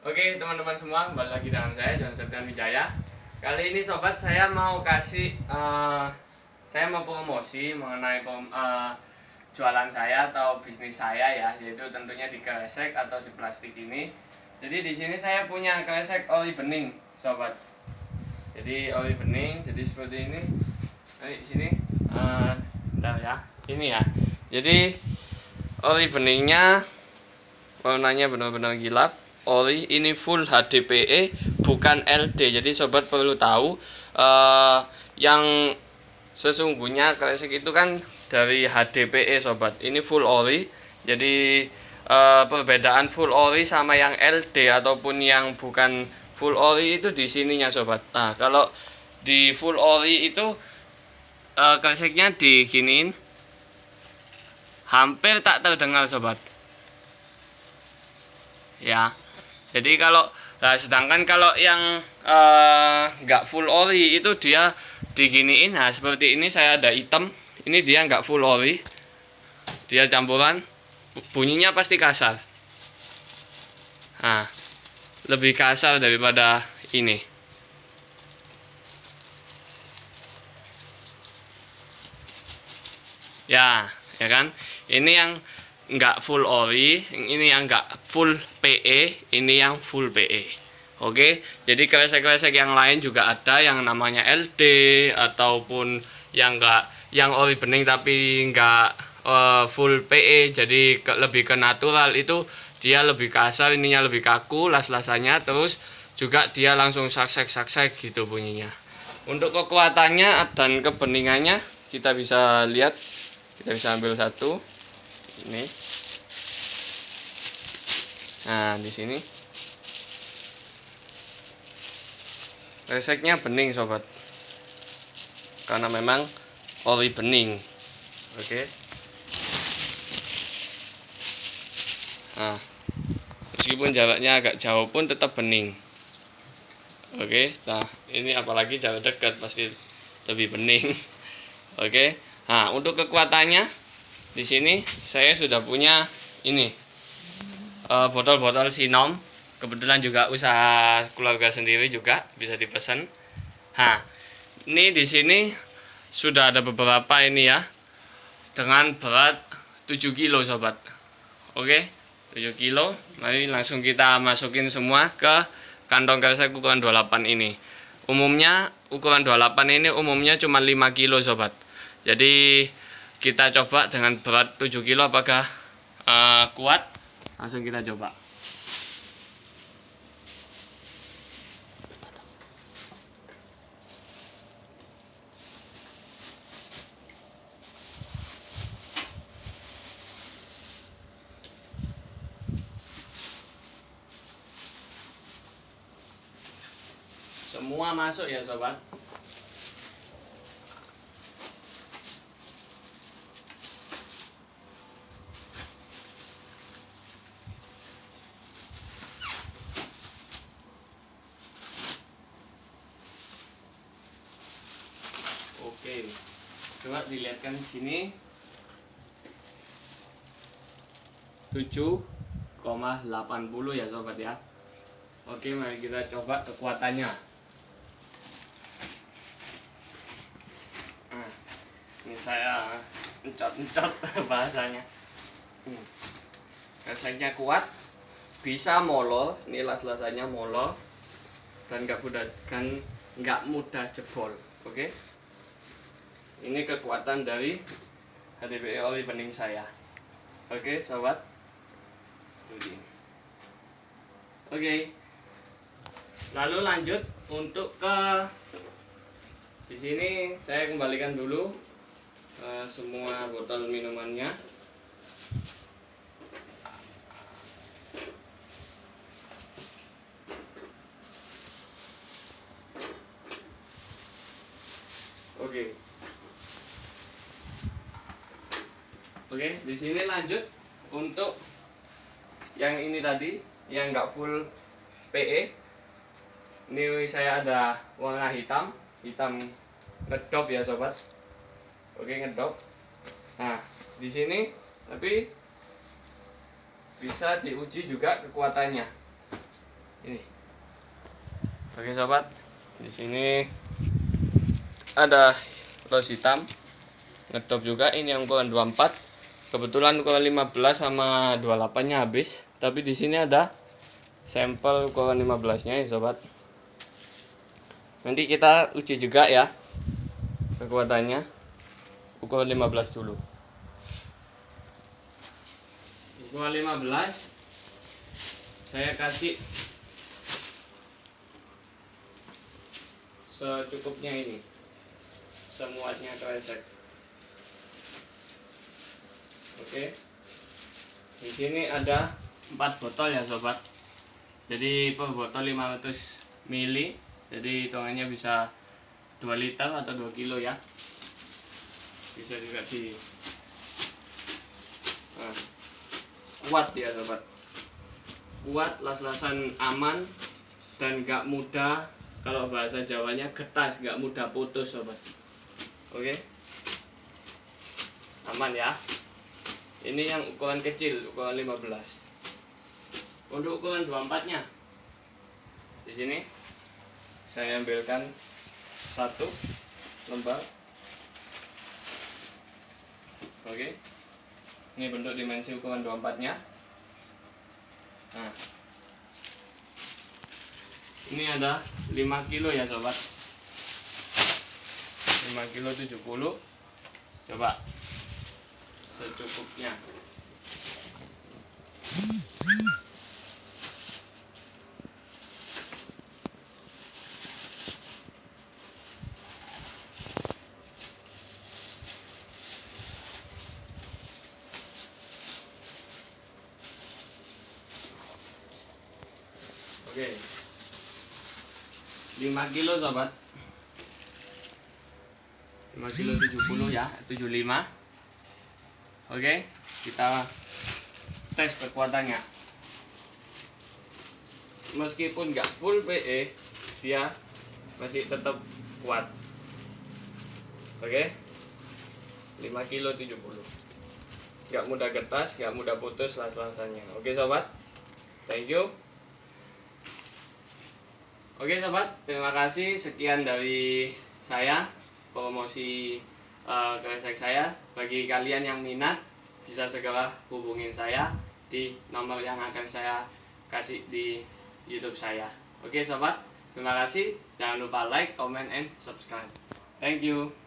Oke teman-teman semua, kembali lagi dengan saya John Septian Wijaya. Kali ini sobat, saya mau saya mau promosi mengenai jualan saya atau bisnis saya ya, yaitu tentunya di kresek atau di plastik ini. Jadi di sini saya punya kresek oli bening, sobat. Jadi oli bening, jadi seperti ini. Di sini, bentar ya, ini ya. Jadi oli beningnya warnanya benar-benar gelap. Oli ini full HDPE bukan LD. Jadi sobat perlu tahu yang sesungguhnya kresek itu kan dari HDPE sobat. Ini full oli. Jadi perbedaan full oli sama yang LD ataupun yang bukan full oli itu di sininya sobat. Nah, kalau di full oli itu kreseknya diginiin hampir tak terdengar sobat. Ya. Jadi sedangkan kalau yang nggak full oli itu dia diginiin, nah seperti ini saya ada hitam, ini dia nggak full oli, dia campuran, bunyinya pasti kasar. Nah, lebih kasar daripada ini. Ya kan? Ini yang nggak full oli, ini yang nggak full PE, ini yang full PE. Oke, jadi kresek-kresek yang lain juga ada yang namanya LD ataupun yang oli bening tapi nggak full PE, jadi lebih ke natural, itu dia lebih kasar, ininya lebih kaku las-lasannya, terus juga dia langsung saksek-saksek gitu bunyinya. Untuk kekuatannya dan kebeningannya kita bisa lihat, kita bisa ambil satu ini. Nah, di sini kreseknya bening sobat, karena memang oli bening. Oke. Nah, meskipun jaraknya agak jauh pun tetap bening. Oke. Nah, ini apalagi jarak dekat pasti lebih bening. Oke. Nah, untuk kekuatannya di sini saya sudah punya ini botol-botol Sinom. Kebetulan juga usaha keluarga sendiri juga bisa dipesan. Nah, ini di sini sudah ada beberapa ini ya, dengan berat 7 kilo sobat. Oke, 7 kilo. Mari langsung kita masukin semua ke kantong kresek ukuran 28 ini. Umumnya ukuran 28 ini umumnya cuma 5 kilo sobat. Jadi kita coba dengan berat 7 kilo apakah kuat. Langsung kita coba. Semua masuk ya sobat. Oke, coba dilihatkan di sini 7,80 ya sobat ya. Oke, mari kita coba kekuatannya. Nah, ini saya encot-encot bahasanya. Kreseknya kuat, bisa molor, ini las-lasannya molor dan nggak mudah jebol. Oke. Ini kekuatan dari HDPE oli bening saya. Oke, sobat. Oke. Lalu lanjut untuk di sini saya kembalikan dulu semua botol minumannya. Oke, di sini lanjut untuk yang ini tadi, yang nggak full PE. Ini saya ada warna hitam ngedop ya sobat. Oke, ngedop. Nah, di sini tapi bisa diuji juga kekuatannya. Ini. Oke sobat, di sini ada los hitam ngedop juga. Ini yang ukuran 24. Kebetulan ukuran 15 sama 28-nya habis. Tapi di sini ada sampel ukuran 15-nya ya sobat. Nanti kita uji juga ya kekuatannya. Ukuran 15 dulu. Ukuran 15 saya kasih secukupnya ini, semuanya kresek. Oke, di sini ada 4 botol ya sobat. Jadi per botol 500 ml. Jadi hitungannya bisa 2 liter atau 2 kilo ya. Bisa juga di kuat ya sobat. Kuat, las-lasan aman, dan gak mudah. Kalau bahasa Jawanya getas, gak mudah putus sobat. Oke, aman ya. Ini yang ukuran kecil, ukuran 15. Untuk ukuran 24 nya, di sini saya ambilkan 1 lembar. Oke, ini bentuk dimensi ukuran 24 nya. Nah, ini ada 5 kilo ya sobat. 5 kilo 70. Coba secukupnya. Oke, 5 kilo sobat. 5 kilo 70 ya, 75. Oke, kita tes kekuatannya. Meskipun nggak full PE, dia masih tetap kuat. Oke, 5 kilo 70. Nggak mudah getas, nggak mudah putus las-lasannya. Oke sobat, thank you. Oke sobat, terima kasih. Sekian dari saya, promosi kresek saya. Bagi kalian yang minat, bisa segera hubungin saya di nomor yang akan saya kasih di YouTube saya. Oke sobat, terima kasih. Jangan lupa like, comment, and subscribe. Thank you.